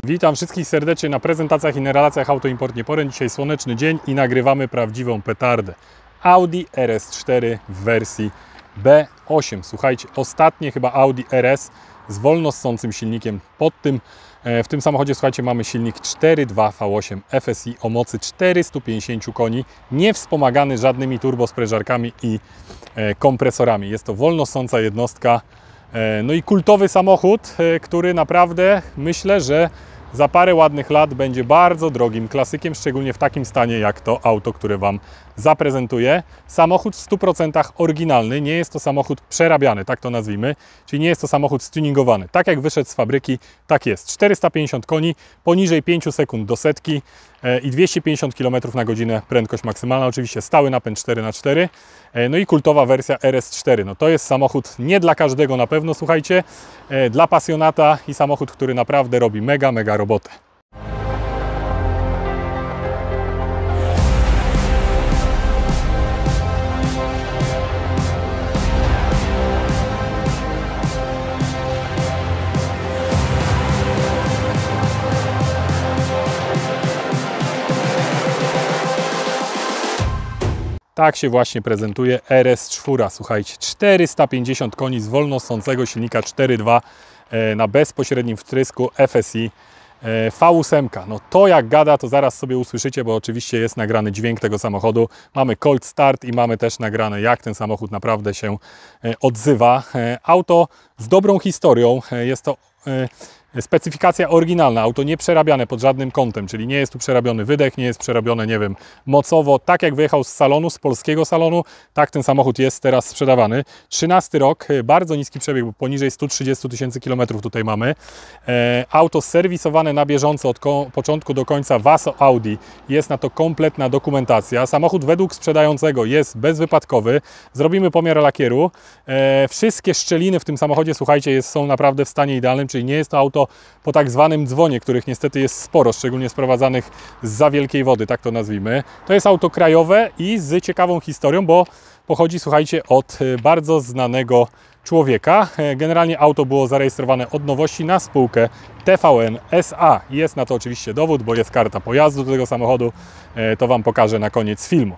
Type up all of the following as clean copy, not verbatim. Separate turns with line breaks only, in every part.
Witam wszystkich serdecznie na prezentacjach i na relacjach Auto Import Nieporęcz. Dzisiaj słoneczny dzień i nagrywamy prawdziwą petardę. Audi RS4 w wersji B8. Słuchajcie, ostatnie chyba Audi RS z wolno ssącym silnikiem. W tym samochodzie, słuchajcie, mamy silnik 4.2 V8 FSI o mocy 450 koni, nie wspomagany żadnymi turbosprężarkami i kompresorami. Jest to wolno ssąca jednostka. No i kultowy samochód, który naprawdę myślę, że za parę ładnych lat będzie bardzo drogim klasykiem, szczególnie w takim stanie jak to auto, które Wam zaprezentuję. Samochód w 100% oryginalny, nie jest to samochód przerabiany, tak to nazwijmy, czyli nie jest to samochód stuningowany. Tak jak wyszedł z fabryki, tak jest. 450 koni, poniżej 5 sekund do setki i 250 km na godzinę prędkość maksymalna, oczywiście stały napęd 4x4, no i kultowa wersja RS4. No to jest samochód nie dla każdego na pewno, słuchajcie, dla pasjonata i samochód, który naprawdę robi mega robotę. Tak się właśnie prezentuje RS4. Słuchajcie, 450 koni z wolno ssącego silnika 4.2 na bezpośrednim wtrysku FSI V8. No to jak gada, to zaraz sobie usłyszycie, bo oczywiście jest nagrany dźwięk tego samochodu. Mamy cold start i mamy też nagrane, jak ten samochód naprawdę się odzywa. Auto z dobrą historią. Jest to specyfikacja oryginalna, auto nie przerabiane pod żadnym kątem, czyli nie jest tu przerabiony wydech, nie jest przerabione, nie wiem, mocowo. Tak jak wyjechał z salonu, z polskiego salonu, tak ten samochód jest teraz sprzedawany. 13 rok, bardzo niski przebieg, bo poniżej 130 000 km tutaj mamy. Auto serwisowane na bieżąco od początku do końca Vaso Audi. Jest na to kompletna dokumentacja. Samochód według sprzedającego jest bezwypadkowy. Zrobimy pomiar lakieru. Wszystkie szczeliny w tym samochodzie, słuchajcie, są naprawdę w stanie idealnym, czyli nie jest to auto po tak zwanym dzwonie, których niestety jest sporo, szczególnie sprowadzanych zza wielkiej wody, tak to nazwijmy. To jest auto krajowe i z ciekawą historią, bo pochodzi, słuchajcie, od bardzo znanego człowieka. Generalnie auto było zarejestrowane od nowości na spółkę TVN SA. Jest na to oczywiście dowód, bo jest karta pojazdu do tego samochodu. To Wam pokażę na koniec filmu.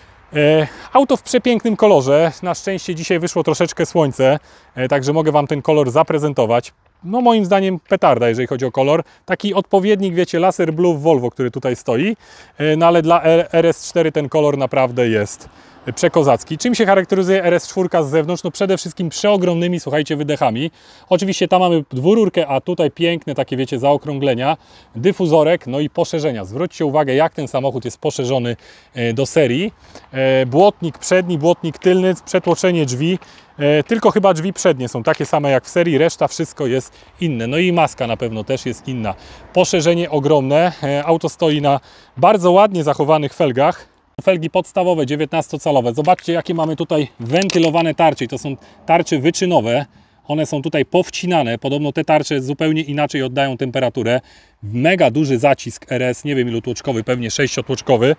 Auto w przepięknym kolorze. Na szczęście dzisiaj wyszło troszeczkę słońce, także mogę Wam ten kolor zaprezentować. No moim zdaniem petarda, jeżeli chodzi o kolor. Taki odpowiednik, wiecie, laser blue w Volvo, który tutaj stoi. No ale dla RS4 ten kolor naprawdę jest przekozacki. Czym się charakteryzuje RS4 z zewnątrz? No przede wszystkim przeogromnymi, słuchajcie, wydechami. Oczywiście tam mamy dwururkę, a tutaj piękne takie, wiecie, zaokrąglenia, dyfuzorek, no i poszerzenia. Zwróćcie uwagę, jak ten samochód jest poszerzony do serii. Błotnik przedni, błotnik tylny, przetłoczenie drzwi. Tylko chyba drzwi przednie są takie same jak w serii, reszta wszystko jest inne. No i maska na pewno też jest inna. Poszerzenie ogromne. Auto stoi na bardzo ładnie zachowanych felgach. Felgi podstawowe, 19-calowe. Zobaczcie, jakie mamy tutaj wentylowane tarcze. To są tarcze wyczynowe. One są tutaj powcinane. Podobno te tarcze zupełnie inaczej oddają temperaturę. Mega duży zacisk RS, nie wiem ilu tłoczkowy, pewnie 6-tłoczkowy.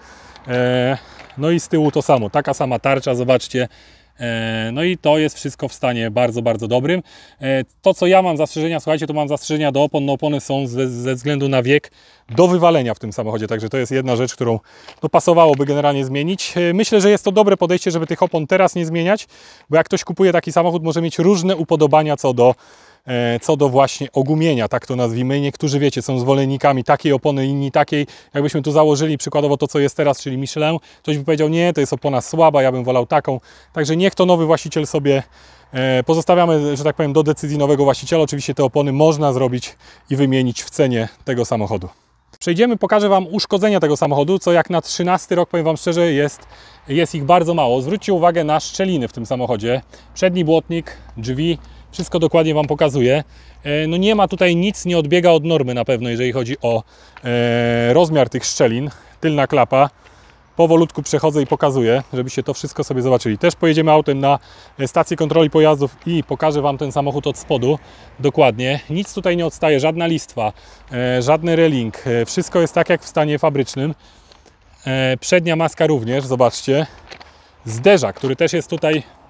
No i z tyłu to samo, taka sama tarcza, zobaczcie. No i to jest wszystko w stanie bardzo dobrym. To, co ja mam zastrzeżenia, słuchajcie, to mam zastrzeżenia do opon. No opony są ze względu na wiek do wywalenia w tym samochodzie, także to jest jedna rzecz, którą no, pasowałoby generalnie zmienić. Myślę, że jest to dobre podejście, żeby tych opon teraz nie zmieniać, bo jak ktoś kupuje taki samochód, może mieć różne upodobania co do właśnie ogumienia, tak to nazwijmy. Niektórzy, wiecie, są zwolennikami takiej opony, inni takiej. Jakbyśmy tu założyli przykładowo to, co jest teraz, czyli Michelin, ktoś by powiedział, nie, to jest opona słaba, ja bym wolał taką. Także niech to nowy właściciel sobie pozostawiamy, że tak powiem, do decyzji nowego właściciela. Oczywiście te opony można zrobić i wymienić w cenie tego samochodu. Przejdziemy, pokażę Wam uszkodzenia tego samochodu, co jak na 13 rok, powiem Wam szczerze, jest ich bardzo mało. Zwróćcie uwagę na szczeliny w tym samochodzie. Przedni błotnik, drzwi, wszystko dokładnie Wam pokazuję. No nie ma tutaj nic, nie odbiega od normy na pewno, jeżeli chodzi o rozmiar tych szczelin. Tylna klapa. Powolutku przechodzę i pokazuję, żebyście to wszystko sobie zobaczyli. Też pojedziemy autem na stację kontroli pojazdów i pokażę Wam ten samochód od spodu dokładnie. Nic tutaj nie odstaje, żadna listwa, żadny reling. Wszystko jest tak jak w stanie fabrycznym. Przednia maska również, zobaczcie. Zderzak, który też jest tutaj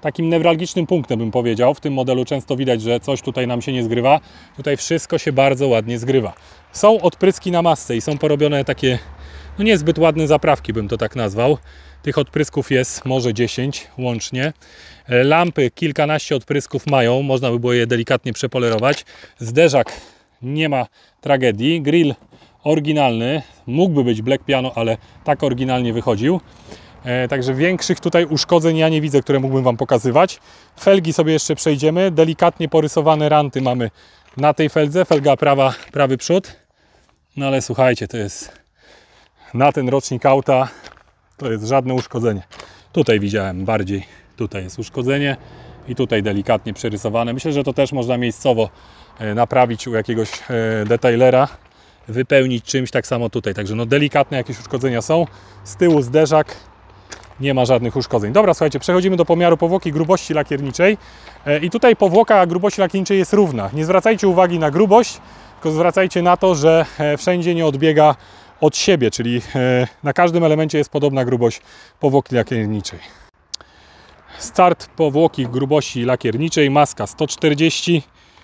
takim newralgicznym punktem, bym powiedział. W tym modelu często widać, że coś tutaj nam się nie zgrywa. Tutaj wszystko się bardzo ładnie zgrywa. Są odpryski na masce i są porobione takie, no niezbyt ładne zaprawki, bym to tak nazwał. Tych odprysków jest może 10 łącznie. Lampy kilkanaście odprysków mają, można by było je delikatnie przepolerować. Zderzak nie ma tragedii. Grill oryginalny, mógłby być Black Piano, ale tak oryginalnie wychodził. Także większych tutaj uszkodzeń ja nie widzę, które mógłbym Wam pokazywać. Felgi sobie jeszcze przejdziemy. Delikatnie porysowane ranty mamy na tej feldze. Felga prawa, prawy przód. No ale słuchajcie, to jest na ten rocznik auta to jest żadne uszkodzenie. Tutaj widziałem bardziej, tutaj jest uszkodzenie i tutaj delikatnie przerysowane. Myślę, że to też można miejscowo naprawić u jakiegoś detailera, wypełnić czymś, tak samo tutaj. Także no delikatne jakieś uszkodzenia są. Z tyłu zderzak, nie ma żadnych uszkodzeń. Dobra, słuchajcie, przechodzimy do pomiaru powłoki grubości lakierniczej. I tutaj powłoka grubości lakierniczej jest równa. Nie zwracajcie uwagi na grubość, tylko zwracajcie na to, że wszędzie nie odbiega od siebie, czyli na każdym elemencie jest podobna grubość powłoki lakierniczej. Start powłoki grubości lakierniczej, maska 140,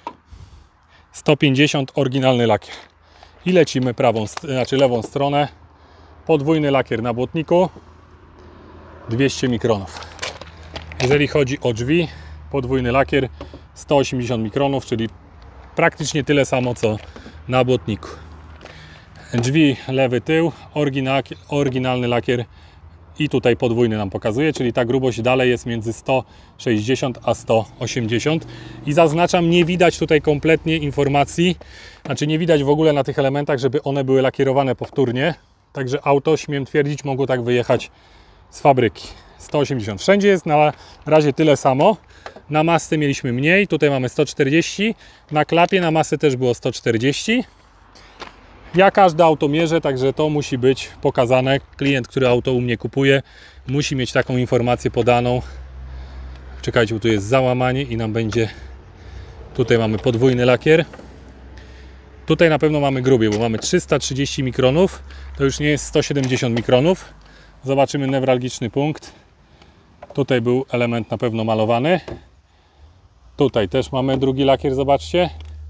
150, oryginalny lakier. I lecimy lewą stronę. Podwójny lakier na błotniku, 200 mikronów. Jeżeli chodzi o drzwi, podwójny lakier 180 mikronów, czyli praktycznie tyle samo co na błotniku. Drzwi lewy tył, oryginalny lakier i tutaj podwójny nam pokazuje, czyli ta grubość dalej jest między 160 a 180 i zaznaczam, nie widać tutaj kompletnie informacji, znaczy nie widać w ogóle na tych elementach, żeby one były lakierowane powtórnie, także auto, śmiem twierdzić, mogło tak wyjechać z fabryki. 180, wszędzie jest na razie tyle samo. Na masce mieliśmy mniej, tutaj mamy 140, na klapie na masę też było 140. Ja każde auto mierzę, także to musi być pokazane. Klient, który auto u mnie kupuje, musi mieć taką informację podaną. Czekajcie, bo tu jest załamanie i nam będzie... Tutaj mamy podwójny lakier. Tutaj na pewno mamy grubiej, bo mamy 330 mikronów. To już nie jest 170 mikronów. Zobaczymy newralgiczny punkt. Tutaj był element na pewno malowany. Tutaj też mamy drugi lakier, zobaczcie.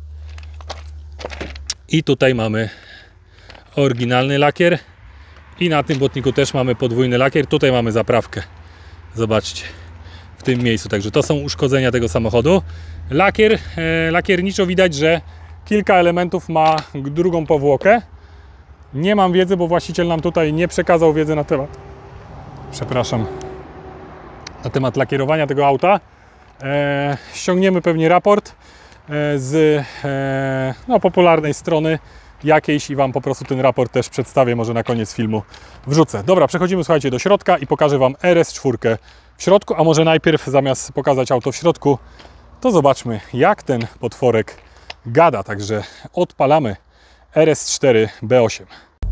I tutaj mamy oryginalny lakier. I na tym błotniku też mamy podwójny lakier. Tutaj mamy zaprawkę. Zobaczcie. W tym miejscu. Także to są uszkodzenia tego samochodu. Lakier, lakierniczo widać, że kilka elementów ma drugą powłokę. Nie mam wiedzy, bo właściciel nam tutaj nie przekazał wiedzy na temat, na temat lakierowania tego auta. Ściągniemy pewnie raport z popularnej strony jakiejś i Wam po prostu ten raport też przedstawię, może na koniec filmu wrzucę. Dobra, przechodzimy, słuchajcie, do środka i pokażę Wam RS4 w środku, a może najpierw zamiast pokazać auto w środku, to zobaczmy, jak ten potworek gada. Także odpalamy RS4 B8.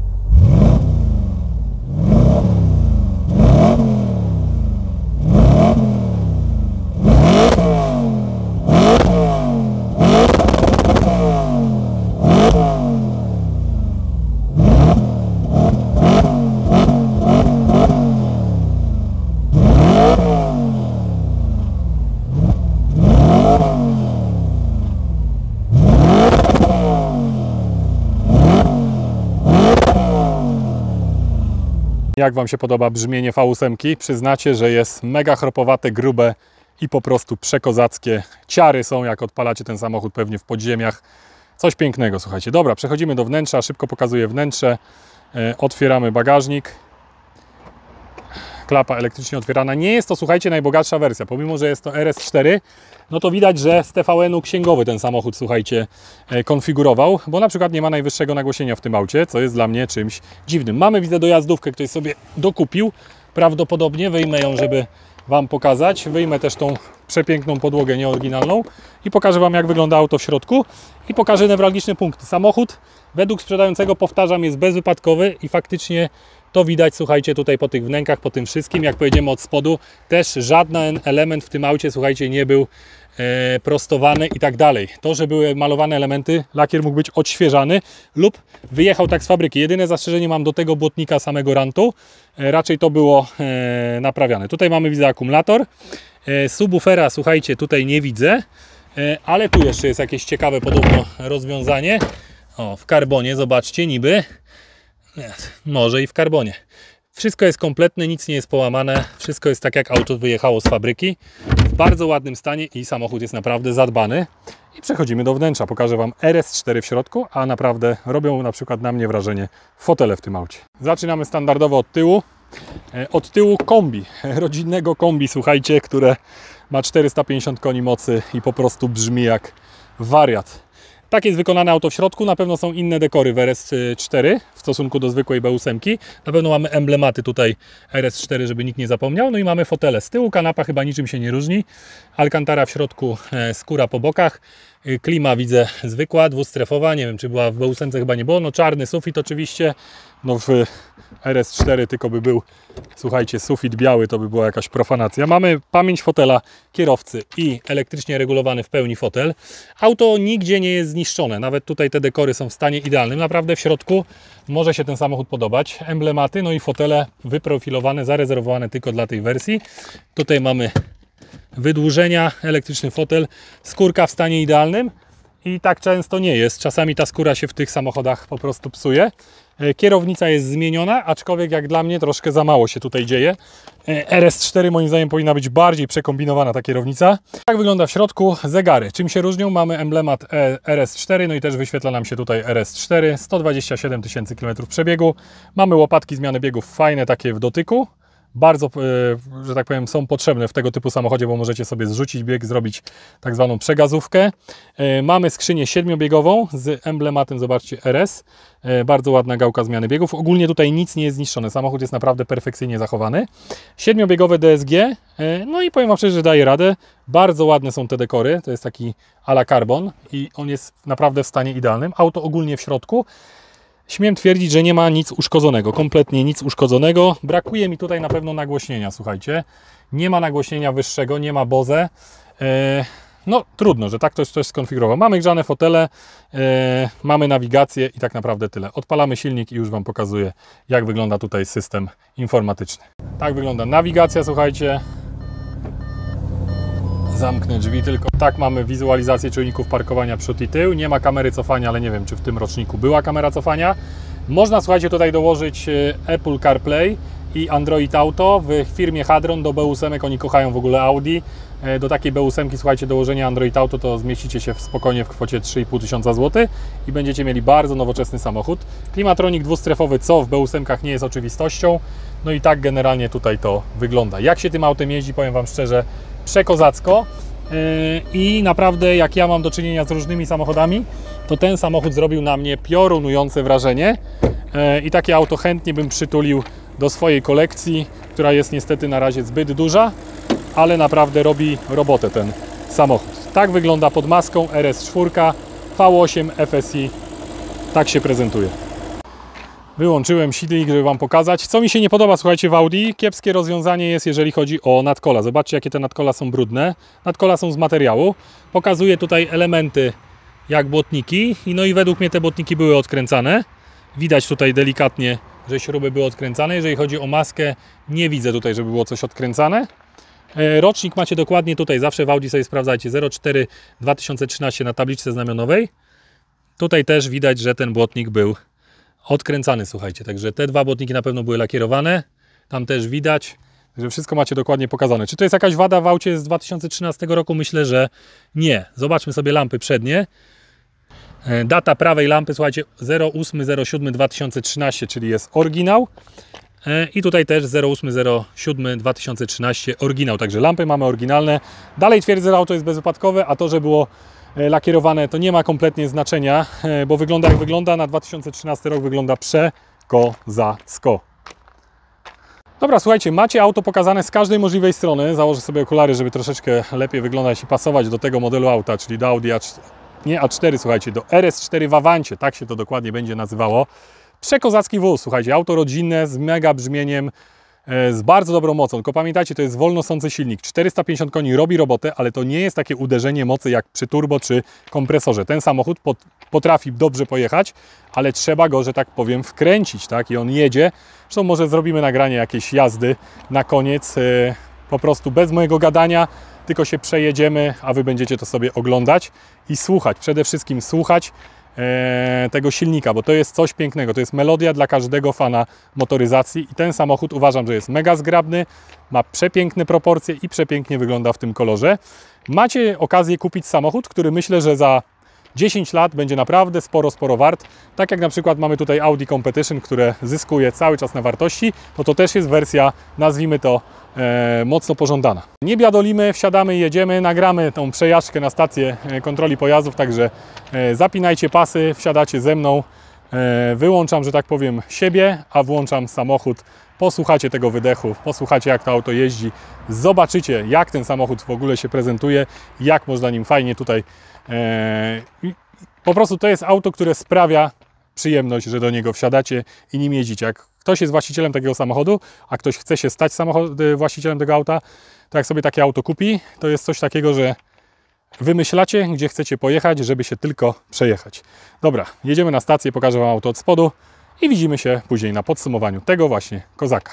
Jak Wam się podoba brzmienie V8? Przyznacie, że jest mega chropowate, grube i po prostu przekozackie. Ciary są, jak odpalacie ten samochód pewnie w podziemiach. Coś pięknego, słuchajcie. Dobra, przechodzimy do wnętrza, szybko pokazuję wnętrze. Otwieramy bagażnik. Klapa elektrycznie otwierana. Nie jest to, słuchajcie, najbogatsza wersja. Pomimo, że jest to RS4, no to widać, że z TVN-u księgowy ten samochód, słuchajcie, konfigurował, bo na przykład nie ma najwyższego nagłośnienia w tym aucie, co jest dla mnie czymś dziwnym. Mamy, widzę, dojazdówkę, ktoś sobie dokupił. Prawdopodobnie wyjmę ją, żeby Wam pokazać. Wyjmę też tą przepiękną podłogę nieoryginalną i pokażę Wam, jak wygląda auto w środku i pokażę newralgiczny punkt. Samochód, według sprzedającego, powtarzam, jest bezwypadkowy i faktycznie to widać, słuchajcie, tutaj po tych wnękach, po tym wszystkim, jak pojedziemy od spodu, też żaden element w tym aucie, słuchajcie, nie był prostowane i tak dalej. To, że były malowane elementy, lakier mógł być odświeżany lub wyjechał tak z fabryki. Jedyne zastrzeżenie mam do tego błotnika samego rantu, raczej to było naprawiane. Tutaj mamy, widzę, akumulator. Subwoofera, słuchajcie, tutaj nie widzę, ale tu jeszcze jest jakieś ciekawe podobno rozwiązanie. O, w karbonie, zobaczcie, niby. Nie, może i w karbonie. Wszystko jest kompletne, nic nie jest połamane, wszystko jest tak, jak auto wyjechało z fabryki. W bardzo ładnym stanie i samochód jest naprawdę zadbany. I przechodzimy do wnętrza. Pokażę Wam RS4 w środku, a naprawdę robią na przykład na mnie wrażenie fotele w tym aucie. Zaczynamy standardowo od tyłu. Od tyłu kombi, rodzinnego kombi, słuchajcie, które ma 450 koni mocy i po prostu brzmi jak wariat. Tak jest wykonane auto w środku, na pewno są inne dekory w RS4 w stosunku do zwykłej B8. Na pewno mamy emblematy tutaj RS4, żeby nikt nie zapomniał. No i mamy fotele z tyłu, kanapa chyba niczym się nie różni. Alcantara w środku, skóra po bokach. Klima widzę zwykła, dwustrefowa, nie wiem czy była w B8, chyba nie było. No czarny sufit oczywiście, no w RS4 tylko by był, słuchajcie, sufit biały, to by była jakaś profanacja. Mamy pamięć fotela kierowcy i elektrycznie regulowany w pełni fotel. Auto nigdzie nie jest zniszczone, nawet tutaj te dekory są w stanie idealnym. Naprawdę w środku może się ten samochód podobać. Emblematy, no i fotele wyprofilowane, zarezerwowane tylko dla tej wersji. Tutaj mamy wydłużenia, elektryczny fotel, skórka w stanie idealnym i tak często nie jest. Czasami ta skóra się w tych samochodach po prostu psuje. Kierownica jest zmieniona, aczkolwiek jak dla mnie troszkę za mało się tutaj dzieje. RS4 moim zdaniem powinna być bardziej przekombinowana ta kierownica. Tak wygląda w środku. Zegary. Czym się różnią? Mamy emblemat RS4, no i też wyświetla nam się tutaj RS4. 127 000 km przebiegu. Mamy łopatki zmiany biegów fajne, takie w dotyku. Bardzo, że tak powiem, są potrzebne w tego typu samochodzie, bo możecie sobie zrzucić bieg, zrobić tak zwaną przegazówkę. Mamy skrzynię 7-biegową z emblematem, zobaczcie, RS. Bardzo ładna gałka zmiany biegów. Ogólnie tutaj nic nie jest zniszczone. Samochód jest naprawdę perfekcyjnie zachowany. 7-biegowe DSG. No i powiem Wam szczerze, że daje radę. Bardzo ładne są te dekory. To jest taki à la carbon i on jest naprawdę w stanie idealnym. Auto ogólnie w środku. Śmiem twierdzić, że nie ma nic uszkodzonego, kompletnie nic uszkodzonego. Brakuje mi tutaj na pewno nagłośnienia, słuchajcie. Nie ma nagłośnienia wyższego, nie ma Bose. No trudno, że tak ktoś skonfigurował. Mamy grzane fotele, mamy nawigację i tak naprawdę tyle. Odpalamy silnik i już Wam pokazuję, jak wygląda tutaj system informatyczny. Tak wygląda nawigacja, słuchajcie. Zamknę drzwi tylko. Tak, mamy wizualizację czujników parkowania przód i tył. Nie ma kamery cofania, ale nie wiem, czy w tym roczniku była kamera cofania. Można, słuchajcie, tutaj dołożyć Apple CarPlay i Android Auto. W firmie Hadron do B8 oni kochają w ogóle Audi. Do takiej B8, słuchajcie, dołożenie Android Auto to zmieścicie się spokojnie w kwocie 3500 zł i będziecie mieli bardzo nowoczesny samochód. Klimatronik dwustrefowy, co w B8 nie jest oczywistością. No i tak generalnie tutaj to wygląda. Jak się tym autem jeździ, powiem Wam szczerze, przekozacko i naprawdę jak ja mam do czynienia z różnymi samochodami, to ten samochód zrobił na mnie piorunujące wrażenie i takie auto chętnie bym przytulił do swojej kolekcji, która jest niestety na razie zbyt duża, ale naprawdę robi robotę ten samochód. Tak wygląda pod maską RS4 V8 FSI, tak się prezentuje. Wyłączyłem silnik, żeby Wam pokazać. Co mi się nie podoba, słuchajcie, w Audi, kiepskie rozwiązanie jest, jeżeli chodzi o nadkola. Zobaczcie, jakie te nadkola są brudne. Nadkola są z materiału. Pokazuję tutaj elementy jak błotniki. No i według mnie te błotniki były odkręcane. Widać tutaj delikatnie, że śruby były odkręcane. Jeżeli chodzi o maskę, nie widzę tutaj, żeby było coś odkręcane. Rocznik macie dokładnie tutaj, zawsze w Audi sobie sprawdzajcie, 04 2013 na tabliczce znamionowej. Tutaj też widać, że ten błotnik był odkręcany, słuchajcie, także te dwa błotniki na pewno były lakierowane, tam też widać, że wszystko macie dokładnie pokazane. Czy to jest jakaś wada w aucie z 2013 roku? Myślę, że nie. Zobaczmy sobie lampy przednie. Data prawej lampy, słuchajcie, 08.07.2013, czyli jest oryginał. I tutaj też 08.07.2013 oryginał, także lampy mamy oryginalne. Dalej twierdzę, że auto jest bezwypadkowe, a to, że było lakierowane, to nie ma kompletnie znaczenia, bo wygląda jak wygląda, na 2013 rok wygląda przekozacko. Dobra, słuchajcie, macie auto pokazane z każdej możliwej strony. Założę sobie okulary, żeby troszeczkę lepiej wyglądać i pasować do tego modelu auta, czyli do Audi A4, słuchajcie, do RS4 w Avancie, tak się to dokładnie będzie nazywało. Przekozacki wóz, słuchajcie, auto rodzinne z mega brzmieniem, z bardzo dobrą mocą. Tylko pamiętajcie, to jest wolnosący silnik. 450 koni robi robotę, ale to nie jest takie uderzenie mocy jak przy turbo czy kompresorze. Ten samochód potrafi dobrze pojechać, ale trzeba go, że tak powiem, wkręcić, tak? I on jedzie. Zresztą może zrobimy nagranie jakiejś jazdy na koniec, po prostu bez mojego gadania, tylko się przejedziemy, a Wy będziecie to sobie oglądać i słuchać. Przede wszystkim słuchać tego silnika, bo to jest coś pięknego. To jest melodia dla każdego fana motoryzacji i ten samochód uważam, że jest mega zgrabny, ma przepiękne proporcje i przepięknie wygląda w tym kolorze. Macie okazję kupić samochód, który myślę, że za 10 lat będzie naprawdę sporo wart. Tak jak na przykład mamy tutaj Audi Competition, które zyskuje cały czas na wartości, to też jest wersja, nazwijmy to, mocno pożądana. Nie biadolimy, wsiadamy, jedziemy, nagramy tą przejażdżkę na stację kontroli pojazdów, także zapinajcie pasy, wsiadacie ze mną, wyłączam, że tak powiem, siebie, a włączam samochód. Posłuchacie tego wydechu, posłuchacie jak to auto jeździ, zobaczycie jak ten samochód w ogóle się prezentuje, jak można nim fajnie tutaj po prostu to jest auto, które sprawia przyjemność, że do niego wsiadacie i nim jeździcie. Jak ktoś jest właścicielem takiego samochodu, a ktoś chce się stać właścicielem tego auta, to jak sobie takie auto kupi, to jest coś takiego, że wymyślacie, gdzie chcecie pojechać, żeby się tylko przejechać. Dobra, jedziemy na stację, pokażę Wam auto od spodu i widzimy się później na podsumowaniu tego właśnie kozaka.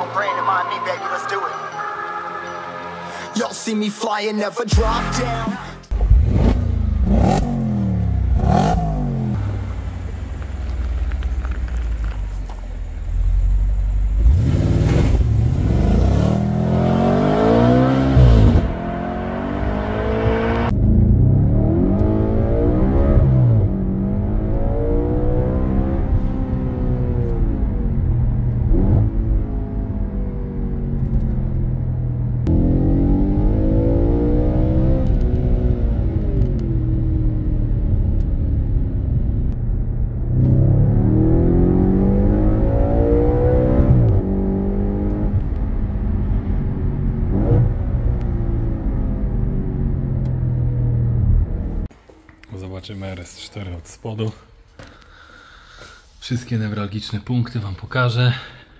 Zobaczymy RS4 od spodu. Wszystkie newralgiczne punkty Wam pokażę.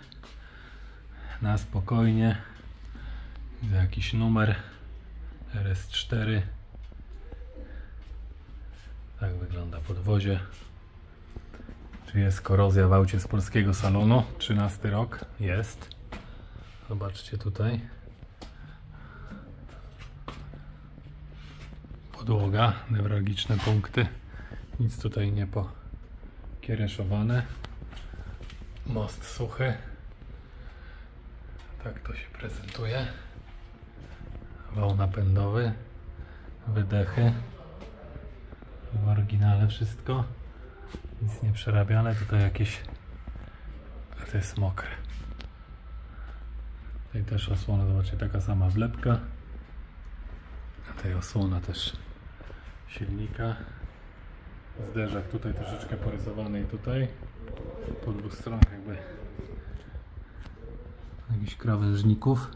Na spokojnie. Widzę jakiś numer. RS4. Tak wygląda podwozie. Czy jest korozja w aucie z polskiego salonu? 13 rok. Jest. Zobaczcie tutaj. Podłoga, newralgiczne punkty, nic tutaj nie pokiereszowane. Most suchy. Tak to się prezentuje. Wał napędowy, wydechy. W oryginale wszystko. Nic nie przerabiane, tutaj jakieś, a to jest mokre. Tutaj też osłona, zobaczcie, taka sama wlepka. A tej osłona też silnika. Zderzak tutaj troszeczkę porysowany i tutaj po dwóch stronach jakby jakichś krawężników.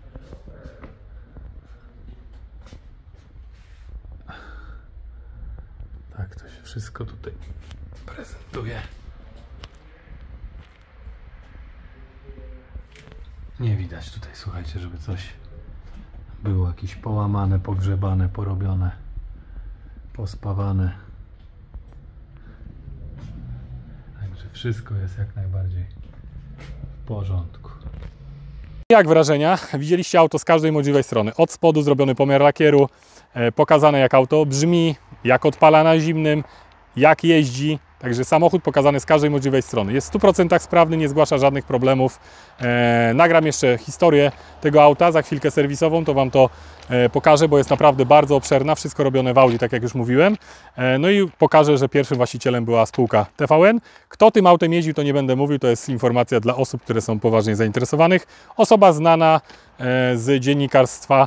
Tak to się wszystko tutaj prezentuje. Nie widać tutaj, słuchajcie, żeby coś było jakieś połamane, pogrzebane, porobione, pospawane. Także wszystko jest jak najbardziej w porządku. Jak wrażenia? Widzieliście auto z każdej możliwej strony. Od spodu zrobiony pomiar lakieru, pokazane jak auto brzmi, jak odpala na zimnym, jak jeździ. Także samochód pokazany z każdej możliwej strony. Jest w 100% sprawny, nie zgłasza żadnych problemów. Nagram jeszcze historię tego auta, za chwilkę serwisową, to Wam to pokażę, bo jest naprawdę bardzo obszerna. Wszystko robione w Audi, tak jak już mówiłem. No i pokażę, że pierwszym właścicielem była spółka TVN. Kto tym autem jeździł, to nie będę mówił, to jest informacja dla osób, które są poważnie zainteresowanych. Osoba znana z dziennikarstwa,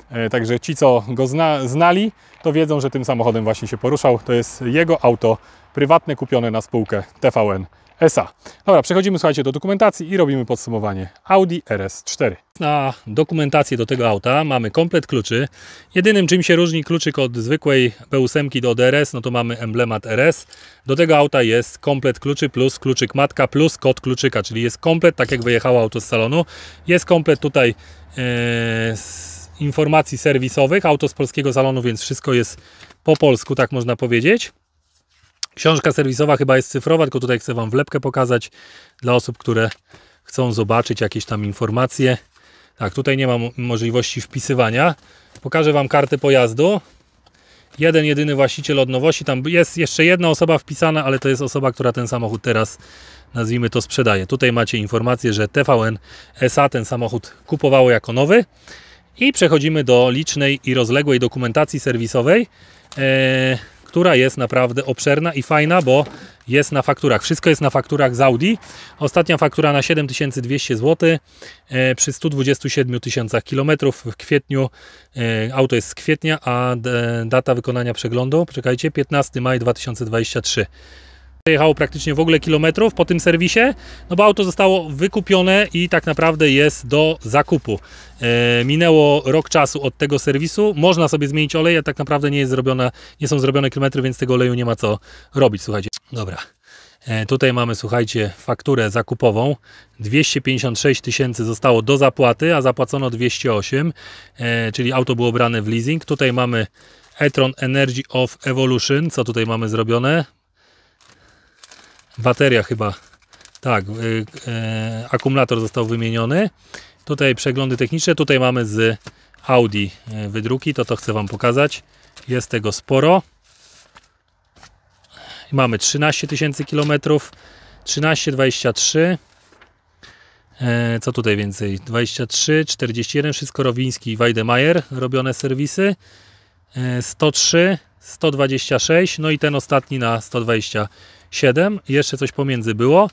Także ci, co go znali, to wiedzą, że tym samochodem właśnie się poruszał. To jest jego auto prywatne, kupione na spółkę TVN SA. Dobra, przechodzimy, słuchajcie, do dokumentacji i robimy podsumowanie Audi RS4. Na dokumentację do tego auta mamy komplet kluczy. Jedynym, czym się różni kluczyk od zwykłej B8 do DRS, no to mamy emblemat RS. Do tego auta jest komplet kluczy plus kluczyk matka plus kod kluczyka, czyli jest komplet, tak jak wyjechało auto z salonu. Jest komplet tutaj z informacji serwisowych, auto z polskiego salonu, więc wszystko jest po polsku, tak można powiedzieć. Książka serwisowa chyba jest cyfrowa, tylko tutaj chcę Wam wlepkę pokazać dla osób, które chcą zobaczyć jakieś tam informacje. Tak, tutaj nie ma możliwości wpisywania. Pokażę Wam kartę pojazdu. Jeden, jedyny właściciel od nowości. Tam jest jeszcze jedna osoba wpisana, ale to jest osoba, która ten samochód teraz, nazwijmy to, sprzedaje. Tutaj macie informację, że TVN SA ten samochód kupowało jako nowy. I przechodzimy do licznej i rozległej dokumentacji serwisowej, która jest naprawdę obszerna i fajna, bo jest na fakturach. Wszystko jest na fakturach z Audi. Ostatnia faktura na 7200 zł przy 127 tysiącach kilometrów w kwietniu. Auto jest z kwietnia, a data wykonania przeglądu, czekajcie, 15 maj 2023. Jechało praktycznie w ogóle kilometrów po tym serwisie, no bo auto zostało wykupione i tak naprawdę jest do zakupu. Minęło rok czasu od tego serwisu, można sobie zmienić olej, a tak naprawdę nie są zrobione kilometry, więc tego oleju nie ma co robić, słuchajcie. Dobra, tutaj mamy, słuchajcie, fakturę zakupową. 256 tysięcy zostało do zapłaty, a zapłacono 208, czyli auto było brane w leasing. Tutaj mamy e-tron Energy of Evolution, co tutaj mamy zrobione? Bateria chyba, tak, akumulator został wymieniony. Tutaj przeglądy techniczne, tutaj mamy z Audi wydruki, to chcę Wam pokazać. Jest tego sporo. I mamy 13 tysięcy kilometrów, 13, 23. Co tutaj więcej? 23, 41, wszystko Rowiński i Weidemeyer, robione serwisy. 103, 126, no i ten ostatni na 127. Jeszcze coś pomiędzy było.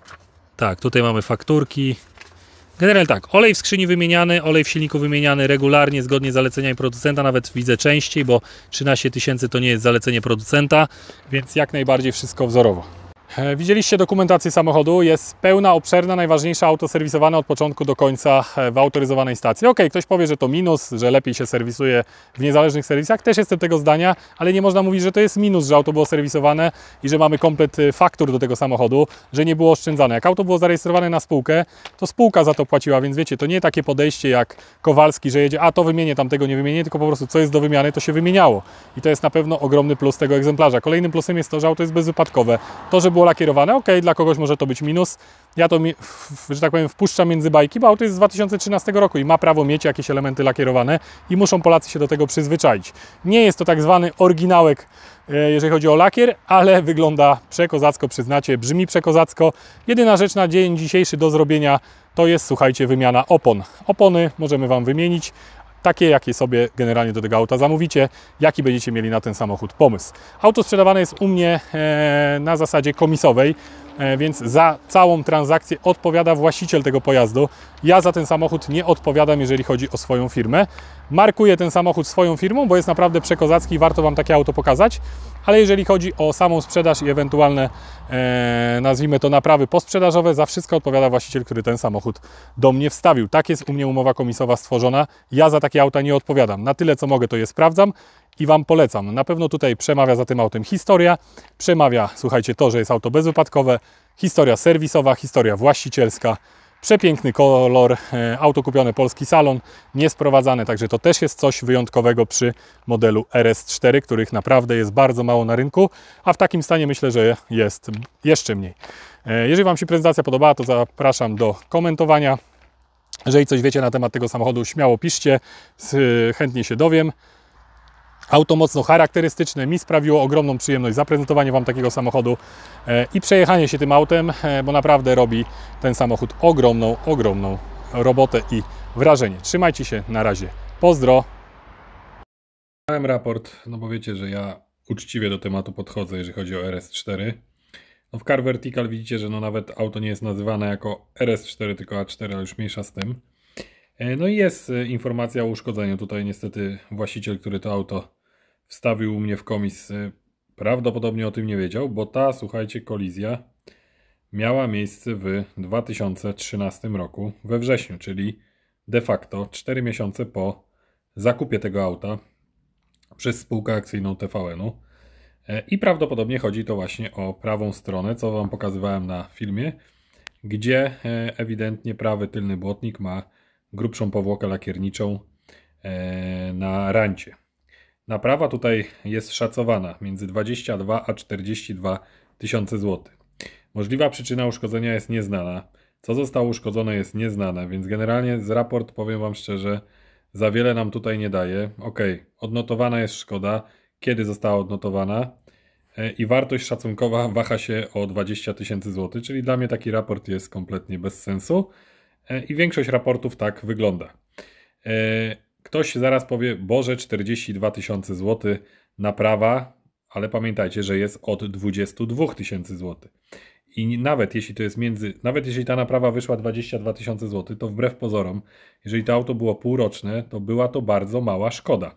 Tak, tutaj mamy fakturki. Generalnie tak, olej w skrzyni wymieniany, olej w silniku wymieniany regularnie, zgodnie z zaleceniami producenta, nawet widzę częściej, bo 13 tysięcy to nie jest zalecenie producenta, więc jak najbardziej wszystko wzorowo. Widzieliście dokumentację samochodu, jest pełna, obszerna, najważniejsze auto serwisowane od początku do końca w autoryzowanej stacji. Ok, ktoś powie, że to minus, że lepiej się serwisuje w niezależnych serwisach, też jestem tego zdania, ale nie można mówić, że to jest minus, że auto było serwisowane i że mamy komplet faktur do tego samochodu, że nie było oszczędzane. Jak auto było zarejestrowane na spółkę, to spółka za to płaciła, więc wiecie, to nie takie podejście jak Kowalski, że jedzie, a to wymienię, tamtego nie wymienię, tylko po prostu co jest do wymiany, to się wymieniało. I to jest na pewno ogromny plus tego egzemplarza. Kolejnym plusem jest to, że auto jest bezwypadkowe. To, że było lakierowane, ok, dla kogoś może to być minus. Ja to, że tak powiem, wpuszczam między bajki, bo auto jest z 2013 roku i ma prawo mieć jakieś elementy lakierowane i muszą Polacy się do tego przyzwyczaić. Nie jest to tak zwany oryginałek, jeżeli chodzi o lakier, ale wygląda przekozacko, przyznacie, brzmi przekozacko. Jedyna rzecz na dzień dzisiejszy do zrobienia to jest, słuchajcie, wymiana opon. Opony możemy Wam wymienić, takie jakie sobie generalnie do tego auta zamówicie, jaki będziecie mieli na ten samochód pomysł. Auto sprzedawane jest u mnie na zasadzie komisowej, więc za całą transakcję odpowiada właściciel tego pojazdu. Ja za ten samochód nie odpowiadam, jeżeli chodzi o swoją firmę. Markuję ten samochód swoją firmą, bo jest naprawdę przekozacki i warto Wam takie auto pokazać. Ale jeżeli chodzi o samą sprzedaż i ewentualne, nazwijmy to, naprawy posprzedażowe, za wszystko odpowiada właściciel, który ten samochód do mnie wstawił. Tak jest u mnie umowa komisowa stworzona. Ja za takie auta nie odpowiadam. Na tyle, co mogę, to je sprawdzam i Wam polecam. Na pewno tutaj przemawia za tym autem historia. Przemawia, słuchajcie, to, że jest auto bezwypadkowe, historia serwisowa, historia właścicielska. Przepiękny kolor, auto kupione polski salon, niesprowadzane, także to też jest coś wyjątkowego przy modelu RS4, których naprawdę jest bardzo mało na rynku, a w takim stanie myślę, że jest jeszcze mniej. Jeżeli Wam się prezentacja podobała, to zapraszam do komentowania. Jeżeli coś wiecie na temat tego samochodu, śmiało piszcie, chętnie się dowiem. Auto mocno charakterystyczne, mi sprawiło ogromną przyjemność zaprezentowanie Wam takiego samochodu i przejechanie się tym autem, bo naprawdę robi ten samochód ogromną robotę i wrażenie. Trzymajcie się, na razie. Pozdro! Miałem raport, no bo wiecie, że ja uczciwie do tematu podchodzę, jeżeli chodzi o RS4. No w Car Vertical widzicie, że no nawet auto nie jest nazywane jako RS4, tylko A4, ale już mniejsza z tym. No i jest informacja o uszkodzeniu. Tutaj niestety właściciel, który to auto wstawił u mnie w komis, prawdopodobnie o tym nie wiedział, bo ta, słuchajcie, kolizja miała miejsce w 2013 roku we wrześniu, czyli de facto 4 miesiące po zakupie tego auta przez spółkę akcyjną TVN-u. I prawdopodobnie chodzi to właśnie o prawą stronę, co Wam pokazywałem na filmie, gdzie ewidentnie prawy tylny błotnik ma grubszą powłokę lakierniczą na rancie. Naprawa tutaj jest szacowana między 22 a 42 tysiące złotych. Możliwa przyczyna uszkodzenia jest nieznana. Co zostało uszkodzone jest nieznane, więc generalnie z raport, powiem Wam szczerze, za wiele nam tutaj nie daje. Ok, odnotowana jest szkoda, kiedy została odnotowana i wartość szacunkowa waha się o 20 tysięcy złotych, czyli dla mnie taki raport jest kompletnie bez sensu i większość raportów tak wygląda. Ktoś zaraz powie, Boże, 42 tysiące złotych naprawa, ale pamiętajcie, że jest od 22 tysięcy złotych. I nawet jeśli to jest nawet jeśli ta naprawa wyszła 22 tysiące złotych, to wbrew pozorom, jeżeli to auto było półroczne, to była to bardzo mała szkoda.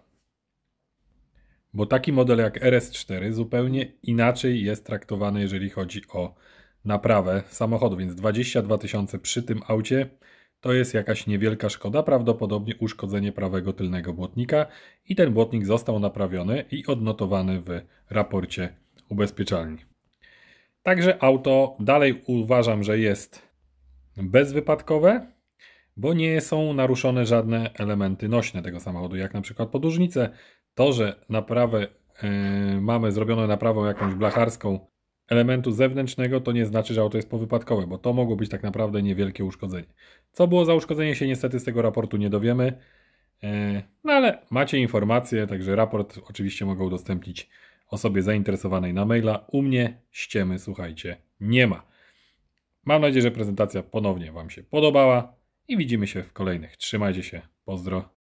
Bo taki model jak RS4 zupełnie inaczej jest traktowany, jeżeli chodzi o naprawę samochodu, więc 22 tysiące przy tym aucie to jest jakaś niewielka szkoda, prawdopodobnie uszkodzenie prawego tylnego błotnika i ten błotnik został naprawiony i odnotowany w raporcie ubezpieczalni. Także auto dalej uważam, że jest bezwypadkowe, bo nie są naruszone żadne elementy nośne tego samochodu, jak na przykład podłużnice. To, że naprawę mamy zrobione naprawą jakąś blacharską elementu zewnętrznego, to nie znaczy, że auto jest powypadkowe, bo to mogło być tak naprawdę niewielkie uszkodzenie. Co było za uszkodzenie, się niestety z tego raportu nie dowiemy, no ale macie informacje, także raport oczywiście mogę udostępnić osobie zainteresowanej na maila. U mnie ściemy, słuchajcie, nie ma. Mam nadzieję, że prezentacja ponownie Wam się podobała i widzimy się w kolejnych. Trzymajcie się, pozdro.